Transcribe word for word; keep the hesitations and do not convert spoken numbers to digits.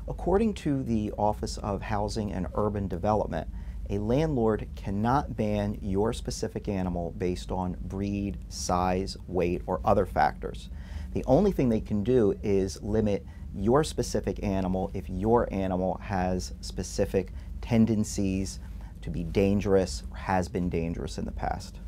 According to the Office of Housing and Urban Development, a landlord cannot ban your specific animal based on breed, size, weight, or other factors. The only thing they can do is limit your specific animal if your animal has specific tendencies to be dangerous or has been dangerous in the past.